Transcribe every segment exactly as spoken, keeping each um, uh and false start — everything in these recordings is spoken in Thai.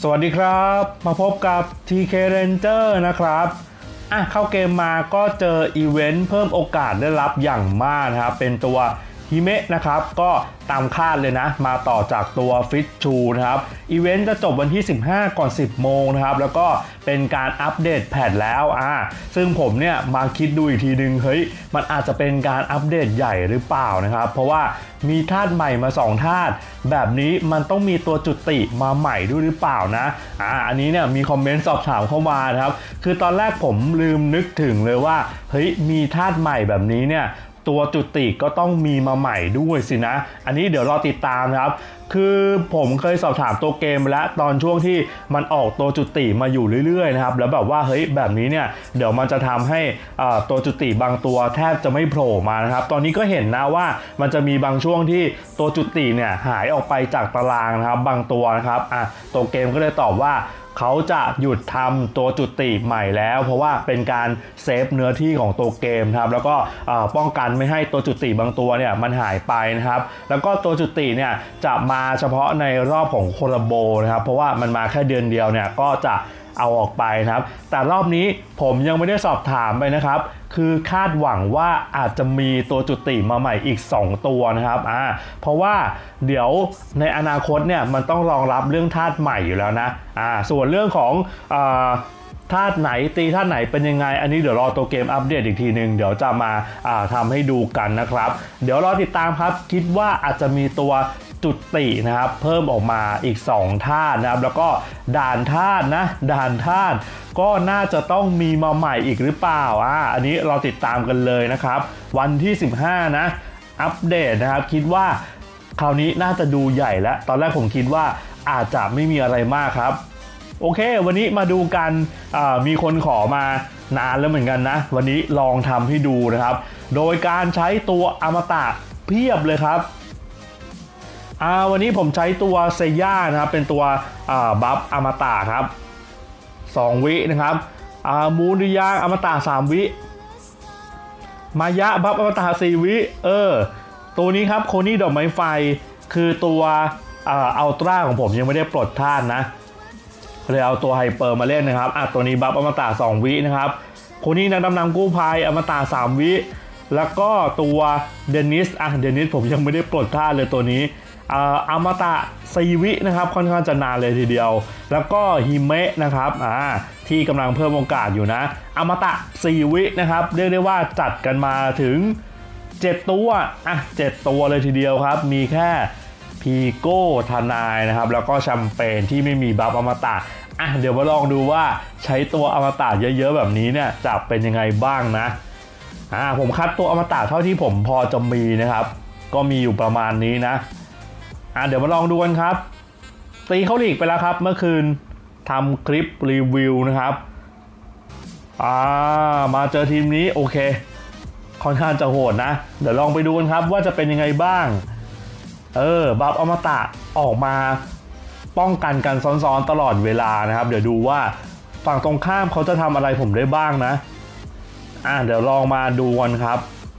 วัสดีครับมาพบกับ ที เค Ranger นะครับอ่ะเข้าเกมมาก็เจออีเวนต์เพิ่มโอกาสได้รับอย่างมากนะครับเป็นตัวฮิเมะนะครับก็ตามคาดเลยนะมาต่อจากตัวฟิตชูนะครับอีเวนต์จะจบวันที่สิบห้าก่อนสิบโมงนะครับแล้วก็เป็นการอัปเดตแพทแล้วอ่าซึ่งผมเนี่ยมาคิดดูอีกทีนึงเฮ้ยมันอาจจะเป็นการอัปเดตใหญ่หรือเปล่านะครับเพราะว่ามีธาตุใหม่มาสองธาตุแบบนี้มันต้องมีตัวจุติมาใหม่ด้วยหรือเปล่านะอ่าอันนี้เนี่ยมีคอมเมนต์สอบถามเข้ามานะครับคือตอนแรกผมลืมนึกถึงเลยว่าเฮ้ยมีธาตุใหม่แบบนี้เนี่ยตัวจุติก็ต้องมีมาใหม่ด้วยสินะอันนี้เดี๋ยวรอติดตามนะครับคือผมเคยสอบถามตัวเกมไปแล้วตอนช่วงที่มันออกตัวจุติมาอยู่เรื่อยๆนะครับแล้วแบบว่าเฮ้ยแบบนี้เนี่ยเดี๋ยวมันจะทำให้ตัวจุติบางตัวแทบจะไม่โผล่มานะครับตอนนี้ก็เห็นนะว่ามันจะมีบางช่วงที่ตัวจุติเนี่ยหายออกไปจากตารางนะครับบางตัวนะครับอ่ะตัวเกมก็เลยตอบว่าเขาจะหยุดทำตัวจุติใหม่แล้วเพราะว่าเป็นการเซฟเนื้อที่ของตัวเกมครับแล้วก็ป้องกันไม่ให้ตัวจุติบางตัวเนี่ยมันหายไปนะครับแล้วก็ตัวจุติเนี่ยจะมาเฉพาะในรอบของโคลาโบนะครับเพราะว่ามันมาแค่เดือนเดียวเนี่ยก็จะเอาออกไปนะครับแต่รอบนี้ผมยังไม่ได้สอบถามไปนะครับคือคาดหวังว่าอาจจะมีตัวจุติมาใหม่อีกสองตัวนะครับอ่าเพราะว่าเดี๋ยวในอนาคตเนี่ยมันต้องรองรับเรื่องธาตุใหม่อยู่แล้วนะอ่าส่วนเรื่องของอ่าธาตุไหนตีธาตุไหนเป็นยังไงอันนี้เดี๋ยวรอตัวเกมอัปเดตอีกทีหนึ่งเดี๋ยวจะมาอ่าทำให้ดูกันนะครับเดี๋ยวรอติดตามครับคิดว่าอาจจะมีตัวจุตินะครับเพิ่มออกมาอีกสองธาตุนะครับแล้วก็ด่านธาตุนะด่านธาตุก็น่าจะต้องมีมาใหม่อีกหรือเปล่าอ่าอันนี้เราติดตามกันเลยนะครับวันที่สิบห้านะอัปเดตนะครับคิดว่าคราวนี้น่าจะดูใหญ่แล้วตอนแรกผมคิดว่าอาจจะไม่มีอะไรมากครับโอเควันนี้มาดูกันมีคนขอมานานแล้วเหมือนกันนะวันนี้ลองทำให้ดูนะครับโดยการใช้ตัวอมตะเพียบเลยครับอ่าวันนี้ผมใช้ตัวเซย่านะครับเป็นตัวบัฟอมตะครับสองวินะครับอ่ามูริยางอมตะสามวิมายะบัฟอมตะสี่วิเออตัวนี้ครับโคนี่ดอกไม้ไฟคือตัวอ่าอัลตร้าของผมยังไม่ได้ปลดธาตุนะเลยเอาตัวไฮเปอร์มาเล่นนะครับอ่ะตัวนี้บัฟอมตะสองวินะครับโคนี่นักดำน้ำกู้ภัยอมตะสามวิแล้วก็ตัวเดนิสอ่ะเดนิสผมยังไม่ได้ปลดธาตุเลยตัวนี้อมตะสี่วินะครับค่อนข้างจะนานเลยทีเดียวแล้วก็ฮิเมะนะครับอ่าที่กำลังเพิ่มโอกาสอยู่นะอมตะสี่วินะครับเรียกได้ว่าจัดกันมาถึงเจ็ดตัวอ่ะเจ็ดตัวเลยทีเดียวครับมีแค่พีโก้ทนายนะครับแล้วก็แชมเปญที่ไม่มีบัฟอมตะอ่ะเดี๋ยวมาลองดูว่าใช้ตัวอมตะเยอะๆแบบนี้เนี่ยจะเป็นยังไงบ้างนะอ่าผมคัดตัวอมตะเท่าที่ผมพอจะมีนะครับก็มีอยู่ประมาณนี้นะอ่ะเดี๋ยวมาลองดูกันครับตีเข้าลีกไปแล้วครับเมื่อคืนทำคลิปรีวิวนะครับอ่ามาเจอทีมนี้โอเคค่อนข้างจะโหดนะเดี๋ยวลองไปดูกันครับว่าจะเป็นยังไงบ้างเออบัฟอมตะออกมาป้องกันกันซ้อนๆตลอดเวลานะครับเดี๋ยวดูว่าฝั่งตรงข้ามเขาจะทำอะไรผมได้บ้างนะอ่ะเดี๋ยวลองมาดูกันครับ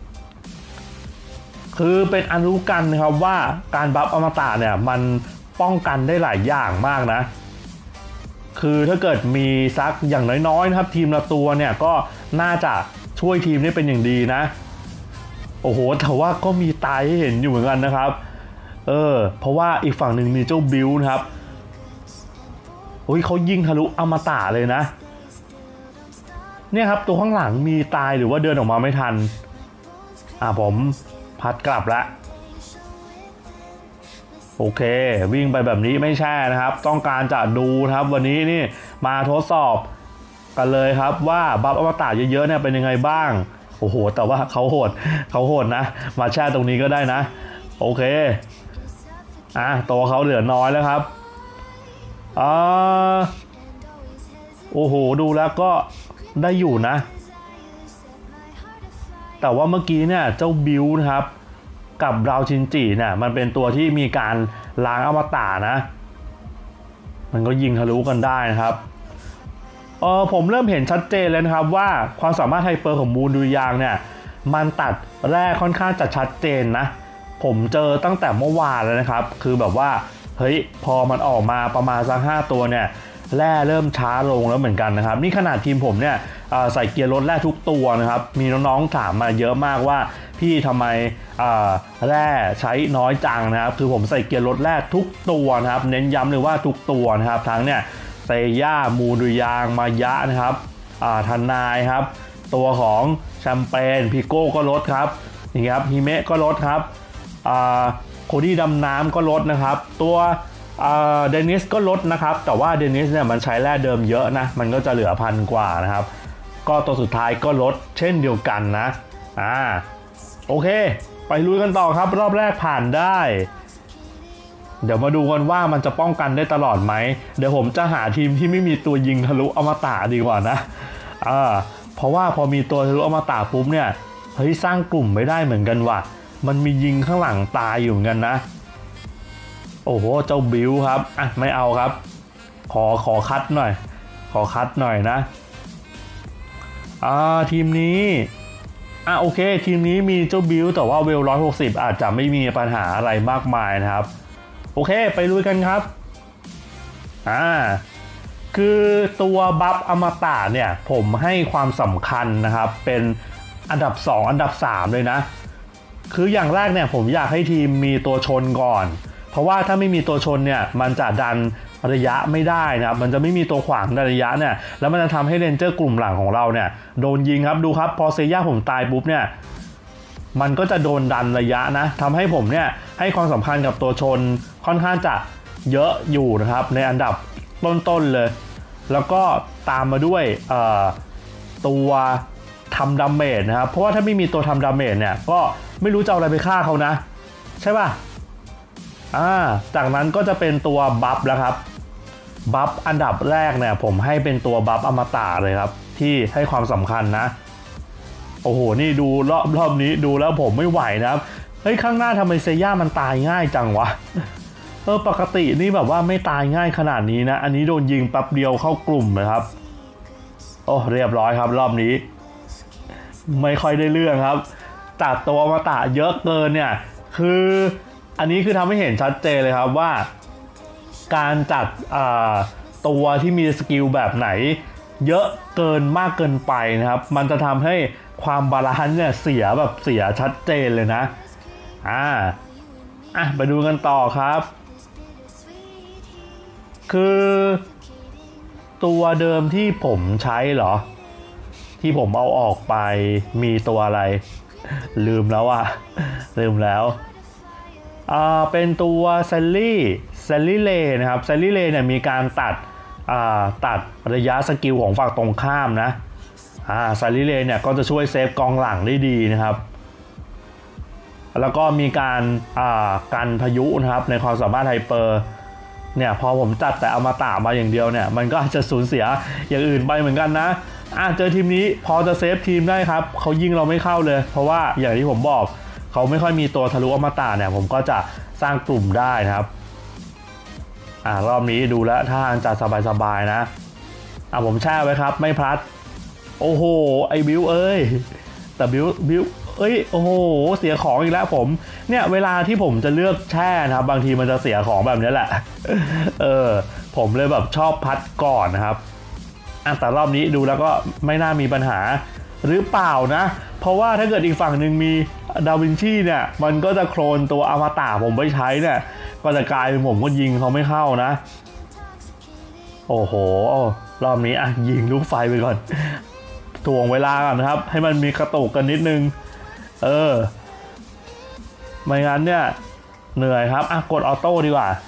คือเป็นอันรู้กันนะครับว่าการบัฟอมตะเนี่ยมันป้องกันได้หลายอย่างมากนะคือถ้าเกิดมีซักอย่างน้อยๆนะครับทีมละตัวเนี่ยก็น่าจะช่วยทีมได้เป็นอย่างดีนะโอ้โหแต่ว่าก็มีตายให้เห็นอยู่เหมือนกันนะครับเออเพราะว่าอีกฝั่งหนึ่งมีเจ้าบิลนะครับโอ้ยเขายิงทะลุอมตะเลยนะเนี่ยครับตัวข้างหลังมีตายหรือว่าเดินออกมาไม่ทันอ่ะผมพัดกลับแล้วโอเควิ่งไปแบบนี้ไม่ใช่นะครับต้องการจะดูนะครับวันนี้นี่มาทดสอบกันเลยครับว่าบัฟอมตะเยอะๆเนี่ยเป็นยังไงบ้างโอ้โหแต่ว่าเขาโหดเขาโหดนะมาแช่ตรงนี้ก็ได้นะโอเคอ่ะตัวเขาเหลือน้อยแล้วครับอ่าโอ้โหดูแล้วก็ได้อยู่นะแต่ว่าเมื่อกี้เนี่ยเจ้าบิวนะครับกับราวชินจิเนี่ยมันเป็นตัวที่มีการล้างอมตะนะมันก็ยิงทะลุกันได้นะครับเออผมเริ่มเห็นชัดเจนเลยนะครับว่าความสามารถไฮเปอร์ของมูลดูยางเนี่ยมันตัดแร่ค่อนข้างจะชัดเจนนะผมเจอตั้งแต่เมื่อวานแล้วนะครับคือแบบว่าเฮ้ยพอมันออกมาประมาณสักห้าตัวเนี่ยแร่เริ่มช้าลงแล้วเหมือนกันนะครับนี่ขนาดทีมผมเนี่ยใส่เกียร์รถแร่ทุกตัวนะครับมีน้องๆถามมาเยอะมากว่าพี่ทำไมแร่ใช้น้อยจังนะครับคือผมใส่เกียร์รถแร่ทุกตัวนะครับเน้นย้ำเลยว่าทุกตัวนะครับทั้งเนี่ยเซย่ามูดุยางมายะนะครับทนายครับตัวของแชมเปญพิโก้ก็ลดครับนี่ครับฮิเมะก็ลดครับโคดี้ดำน้ำก็ลดนะครับตัวเดนิสก็ลดนะครับแต่ว่าเดนิสเนี่ยมันใช้แร่เดิมเยอะนะมันก็จะเหลือพันกว่านะครับก็ตัวสุดท้ายก็ลดเช่นเดียวกันนะอ่าโอเคไปลุยกันต่อครับรอบแรกผ่านได้เดี๋ยวมาดูกันว่ามันจะป้องกันได้ตลอดไหมเดี๋ยวผมจะหาทีมที่ไม่มีตัวยิงทะลุอมตะดีกว่านะอ่าเพราะว่าพอมีตัวทะลุอมตะปุ๊บเนี่ยเฮ้ยสร้างกลุ่มไม่ได้เหมือนกันว่ะมันมียิงข้างหลังตายอยู่เหมือนกันนะโอ้โหเจ้าบิวครับอ่ะไม่เอาครับขอขอคัดหน่อยขอคัดหน่อยนะอ่าทีมนี้อ่ะโอเคทีมนี้มีเจ้าบิวแต่ว่าเวลหนึ่งร้อยหกสิบอาจจะไม่มีปัญหาอะไรมากมายนะครับโอเคไปลุยกันครับอ่าคือตัวบัฟอมตะเนี่ยผมให้ความสำคัญนะครับเป็นอันดับสองอันดับสามเลยนะคืออย่างแรกเนี่ยผมอยากให้ทีมมีตัวชนก่อนเพราะว่าถ้าไม่มีตัวชนเนี่ยมันจะดันระยะไม่ได้นะครับมันจะไม่มีตัวขวางในระยะเนี่ยแล้วมันจะทำให้เรนเจอร์กลุ่มหลังของเราเนี่ยโดนยิงครับดูครับพอเซย่าผมตายปุ๊บเนี่ยมันก็จะโดนดันระยะนะทำให้ผมเนี่ยให้ความสำคัญกับตัวชนค่อนข้างจะเยอะอยู่นะครับในอันดับต้นๆเลยแล้วก็ตามมาด้วยตัวทำดาเมจนะครับเพราะว่าถ้าไม่มีตัวทำดาเมจเนี่ยก็ไม่รู้จะเอาอะไรไปฆ่าเขานะใช่ป่ะอ่าจากนั้นก็จะเป็นตัวบัฟแล้วครับบัฟอันดับแรกเนี่ยผมให้เป็นตัวบัฟอมตะเลยครับที่ให้ความสำคัญนะโอ้โหนี่ดูรอบรอบนี้ดูแล้วผมไม่ไหวนะครับเฮ้ยข้างหน้าทำไมเซย่ามันตายง่ายจังวะเออปกตินี่แบบว่าไม่ตายง่ายขนาดนี้นะอันนี้โดนยิงแป๊บเดียวเข้ากลุ่มเลยครับโอ้เรียบร้อยครับรอบนี้ไม่ค่อยได้เรื่องครับจัดตัวอมตะเยอะเกินเนี่ยคืออันนี้คือทำให้เห็นชัดเจนเลยครับว่าการจัดตัวที่มีสกิลแบบไหนเยอะเกินมากเกินไปนะครับมันจะทำให้ความบาลานซ์เนี่ยเสียแบบเสียชัดเจนเลยนะอ่าอ่ะไปดูกันต่อครับคือตัวเดิมที่ผมใช้เหรอที่ผมเอาออกไปมีตัวอะไรลืมแล้วอ่ะลืมแล้วอ่าเป็นตัวแซลลี่แซลลี่เลนะครับแซลลี่เลเนี่ยมีการตัดอ่าตัดระยะสกิลของฝั่งตรงข้ามนะอ่าแซลลี่เลเนี่ยก็จะช่วยเซฟกองหลังได้ดีนะครับแล้วก็มีการอ่ากันพายุนะครับในความสามารถไฮเปอร์เนี่ยพอผมจัดแต่อมตะมาอย่างเดียวเนี่ยมันก็จะสูญเสียอย่างอื่นไปเหมือนกันนะอ่ะเจอทีมนี้พอจะเซฟทีมได้ครับเขายิงเราไม่เข้าเลยเพราะว่าอย่างที่ผมบอกเขาไม่ค่อยมีตัวทะลุอมตะเนี่ยผมก็จะสร้างกลุ่มได้นะครับอ่ารอบนี้ดูแล้วถ้าจะสบายๆนะอ่ะผมแช่ไว้ครับไม่พลัดโอ้โหไอ้บิวเอ้ยแต่บิวบิวเอ้ยโอ้โหเสียของอีกแล้วผมเนี่ยเวลาที่ผมจะเลือกแช่นะครับบางทีมันจะเสียของแบบนี้แหละเออผมเลยแบบชอบพัดก่อนนะครับแต่รอบนี้ดูแล้วก็ไม่น่ามีปัญหาหรือเปล่านะเพราะว่าถ้าเกิดอีกฝั่งหนึ่งมีดาวินชีเนี่ยมันก็จะโคลนตัวอมตะผมไปใช้เนี่ยก็จะกลายเป็นผมก็ยิงเขาไม่เข้านะโอ้โหรอบนี้อ่ะยิงลูกไฟไปก่อนถ่วงเวลาก่อนนะครับให้มันมีกระตุกกันนิดนึงเออไม่งั้นเนี่ยเหนื่อยครับอ่ะกดออโต้ดีกว่า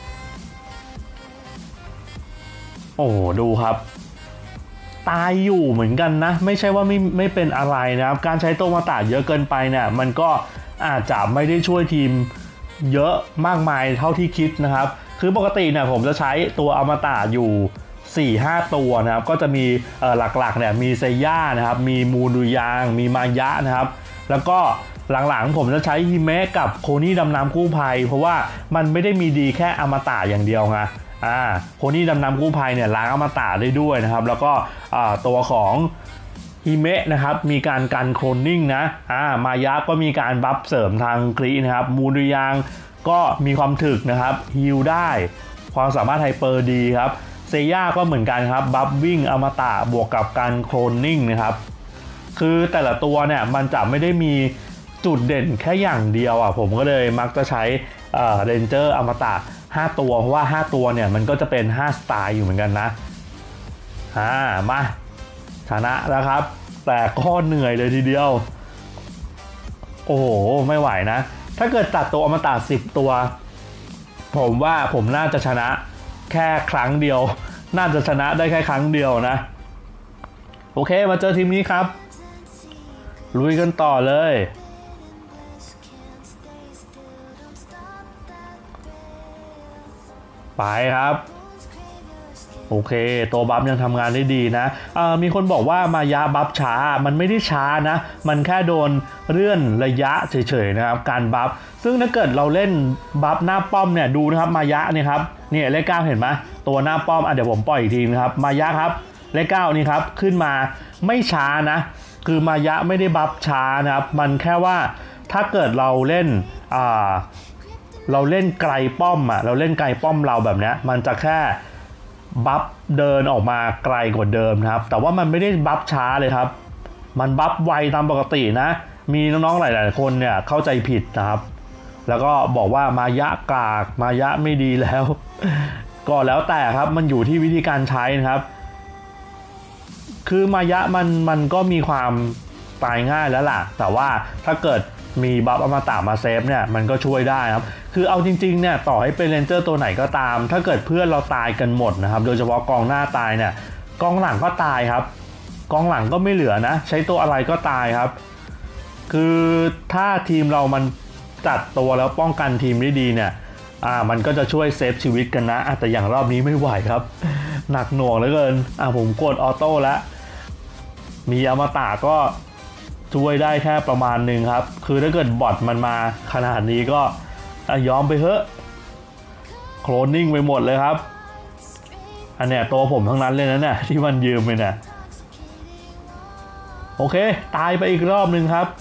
โอ้ดูครับตายอยู่เหมือนกันนะไม่ใช่ว่าไม่ไม่เป็นอะไรนะครับการใช้ตัวอมตะเยอะเกินไปเนี่ยมันก็อาจจะไม่ได้ช่วยทีมเยอะมากมายเท่าที่คิดนะครับคือปกติเนี่ยผมจะใช้ตัวอมตะอยู่ สี่ห้า ตัวนะครับก็จะมีเอ่อหลักๆเนี่ยมีเซย่านะครับมีมูดุยางมีมายะนะครับแล้วก็หลังๆผมจะใช้ฮิเมะกับโคนี่ดำน้ำกู้ภัยเพราะว่ามันไม่ได้มีดีแค่อมตะอย่างเดียวไงอ่าโคนี่ดำน้ำกู้ภัยเนี่ยล้างอมตะได้ด้วยนะครับแล้วก็ตัวของฮิเมะนะครับมีการกันโคลนนิ่งนะอ่ามายะก็มีการบัฟเสริมทางกรีนะครับมูดุยางก็มีความถึกนะครับฮีลได้ความสามารถไฮเปอร์ดีครับเซย่าก็เหมือนกันครับบัฟวิ่งอมตะบวกกับการโคลนนิ่งนะครับคือแต่ละตัวเนี่ยมันจะไม่ได้มีจุดเด่นแค่อย่างเดียวอ่ะผมก็เลยมักจะใช้เอ่อเรนเจอร์อมตะห้าตัวเพราะว่าห้าตัวเนี่ยมันก็จะเป็นห้าสไตล์อยู่เหมือนกันนะอ่ามาชนะแล้วครับแต่ก็เหนื่อยเลยทีเดียวโอ้โหไม่ไหวนะถ้าเกิดตัดตัวอมตะสิบตัวผมว่าผมน่าจะชนะแค่ครั้งเดียวน่าจะชนะได้แค่ครั้งเดียวนะโอเคมาเจอทีมนี้ครับลุยกันต่อเลยไปครับโอเคตัวบัฟยังทำงานได้ดีนะมีคนบอกว่ามายะบัฟช้ามันไม่ได้ช้านะมันแค่โดนเลื่อนระยะเฉยๆนะครับการบัฟซึ่งถ้าเกิดเราเล่นบัฟหน้าป้อมเนี่ยดูนะครับมายะเนี่ยครับเนี่ยเลขเก้าเห็นไหมตัวหน้าป้อมอ่ะเดี๋ยวผมปล่อยอีกทีนะครับมายะครับเลขเก้านี่ครับขึ้นมาไม่ช้านะคือมายะไม่ได้บัฟช้านะครับมันแค่ว่าถ้าเกิดเราเล่นอ่าเราเล่นไกลป้อมอ่ะเราเล่นไกลป้อมเราแบบนี้มันจะแค่บัฟเดินออกมาไกลกว่าเดิมนะครับแต่ว่ามันไม่ได้บัฟช้าเลยครับมันบัฟไวตามปกตินะมีน้องๆหลายๆคนเนี่ยเข้าใจผิดนะครับแล้วก็บอกว่ามายะกากมายะไม่ดีแล้วก็แล้วแต่ครับมันอยู่ที่วิธีการใช้นะครับคือมายะมันมันก็มีความตายง่ายแล้วล่ะแต่ว่าถ้าเกิดมีบัฟอมตะมาเซฟเนี่ยมันก็ช่วยได้ครับคือเอาจริงๆเนี่ยต่อให้เป็นเรนเจอร์ตัวไหนก็ตามถ้าเกิดเพื่อนเราตายกันหมดนะครับโดยเฉพาะกองหน้าตายเนี่ยกองหลังก็ตายครับกองหลังก็ไม่เหลือนะใช้ตัวอะไรก็ตายครับคือถ้าทีมเรามันจัดตัวแล้วป้องกันทีมได้ดีเนี่ยอ่ามันก็จะช่วยเซฟชีวิตกันนะแต่อย่างรอบนี้ไม่ไหวครับหนักหน่วงเหลือเกินอ่าผมกดออโต้แล้วมีอมตะก็ช่วยได้แค่ประมาณหนึ่งครับคือถ้าเกิดบอทมันมาขนาดนี้ก็ยอมไปเถอะโคลนนิ่งไปหมดเลยครับอันเนี้ยตัวผมทั้งนั้นเลยนะเนี่ยที่มันยืมไปเนี่ยโอเคตายไปอีกรอบหนึ่งครับ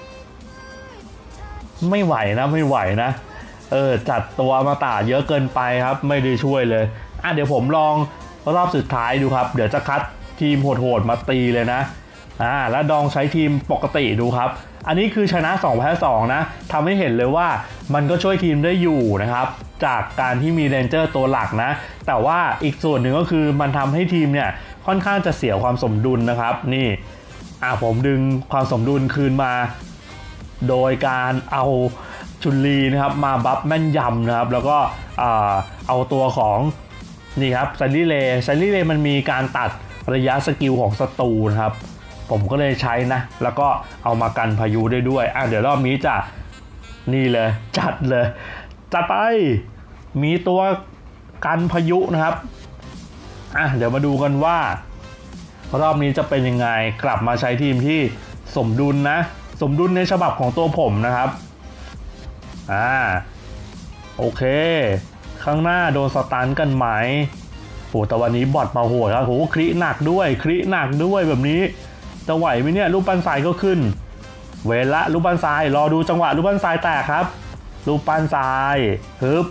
ไม่ไหวนะไม่ไหวนะเออจัดตัวมาตาเยอะเกินไปครับไม่ได้ช่วยเลยอ่ะเดี๋ยวผมลองรอบสุดท้ายดูครับเดี๋ยวจะคัดทีมโหดๆมาตีเลยนะอ่าแล้วดองใช้ทีมปกติดูครับอันนี้คือชนะสองแพ้สองนะทำให้เห็นเลยว่ามันก็ช่วยทีมได้อยู่นะครับจากการที่มีเรนเจอร์ตัวหลักนะแต่ว่าอีกส่วนหนึ่งก็คือมันทำให้ทีมเนี่ยค่อนข้างจะเสียความสมดุลนะครับนี่อ่าผมดึงความสมดุลคืนมาโดยการเอาชุนลีนะครับมาบัฟแม่นยำนะครับแล้วก็เอาตัวของนี่ครับไซริเลไซริเลมันมีการตัดระยะสกิลของศัตรูนะครับผมก็เลยใช้นะแล้วก็เอามากันพายุได้ด้วยอ่ะเดี๋ยวรอบนี้จะนี่เลยจัดเลยจัดไปมีตัวกันพายุนะครับอ่ะเดี๋ยวมาดูกันว่ารอบนี้จะเป็นยังไงกลับมาใช้ทีมที่สมดุลนะสมดุลในฉบับของตัวผมนะครับอ่าโอเคข้างหน้าโดนสตันกันไหมโอ้แต่วันนี้บอทมาโหดครับโหคริหนักด้วยคริหนักด้วยแบบนี้จะไหวไหมเนี่ยลูกปั้นทรายก็ขึ้นเวละลูกปั้นทรายรอดูจังหวะลูกปั้นทรายแตกครับลูกปั้นทรายฮึบ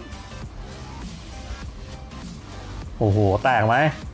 โอ้โหแตกไหม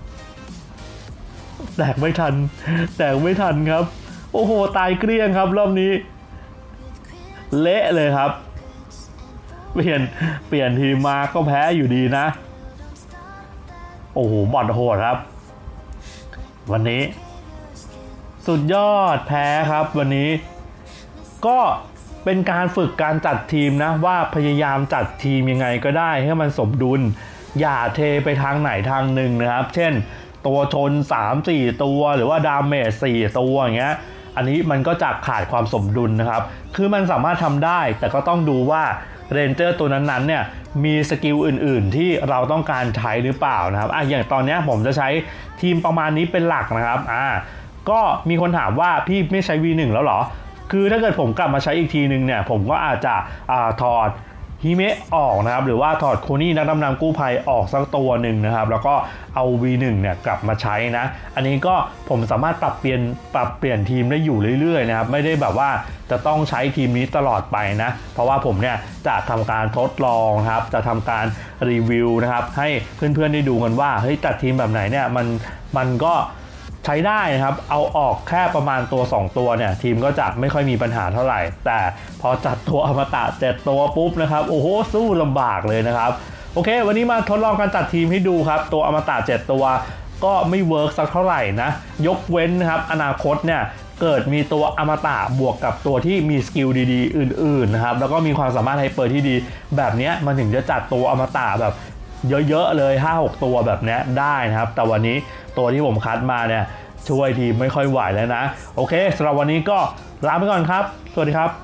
แตกไม่ทันแตกไม่ทันครับโอ้โหตายเกลี้ยงครับรอบนี้เละเลยครับเปลี่ยนเปลี่ยนทีมมาก็แพ้อยู่ดีนะโอ้โหบอทโหดครับวันนี้สุดยอดแพ้ครับวันนี้ก็เป็นการฝึกการจัดทีมนะว่าพยายามจัดทีมยังไงก็ได้ให้มันสมดุลอย่าเทไปทางไหนทางหนึ่งนะครับเช่นตัวชน สามสี่ ตัวหรือว่าดาเมจสี่ตัวอย่างเงี้ยอันนี้มันก็จะขาดความสมดุลนะครับคือมันสามารถทำได้แต่ก็ต้องดูว่าเรนเจอร์ตัวนั้นๆเนี่ยมีสกิลอื่นๆที่เราต้องการใช้หรือเปล่านะครับอ่ะอย่างตอนนี้ผมจะใช้ทีมประมาณนี้เป็นหลักนะครับอ่าก็มีคนถามว่าพี่ไม่ใช้ วี หนึ่ง แล้วเหรอคือถ้าเกิดผมกลับมาใช้อีกทีนึงเนี่ยผมก็อาจจะอ่าถอดฮิเมะออกนะครับหรือว่าถอดโคนี่นักดำน้ำกู้ภัยออกสักตัวหนึ่งนะครับแล้วก็เอา วี หนึ่ง เนี่ยกลับมาใช้นะอันนี้ก็ผมสามารถปรับเปลี่ยนปรับเปลี่ยนทีมได้อยู่เรื่อยๆนะครับไม่ได้แบบว่าจะต้องใช้ทีมนี้ตลอดไปนะเพราะว่าผมเนี่ยจะทำการทดลองครับจะทำการรีวิวนะครับให้เพื่อนๆได้ดูกันว่าเฮ้ยจัดทีมแบบไหนเนี่ยมันมันก็ใช้ได้นะครับเอาออกแค่ประมาณตัวสองตัวเนี่ยทีมก็จะไม่ค่อยมีปัญหาเท่าไหร่แต่พอจัดตัวอมตะเจ็ดตัวปุ๊บนะครับโอ้โหสู้ลำบากเลยนะครับโอเควันนี้มาทดลองการจัดทีมให้ดูครับตัวอมตะเจ็ดตัวก็ไม่เวิร์กสักเท่าไหร่นะยกเว้นนะครับอนาคตเนี่ยเกิดมีตัวอมตะบวกกับตัวที่มีสกิลดีๆอื่นๆนะครับแล้วก็มีความสามารถไฮเปอร์ที่ดีแบบนี้มันถึงจะจัดตัวอมตะแบบเยอะๆเลย ห้าหก ตัวแบบนี้ได้นะครับแต่วันนี้ตัวที่ผมคัดมาเนี่ยช่วยทีมไม่ค่อยไหวแล้วนะโอเคสำหรับวันนี้ก็ลาไปก่อนครับสวัสดีครับ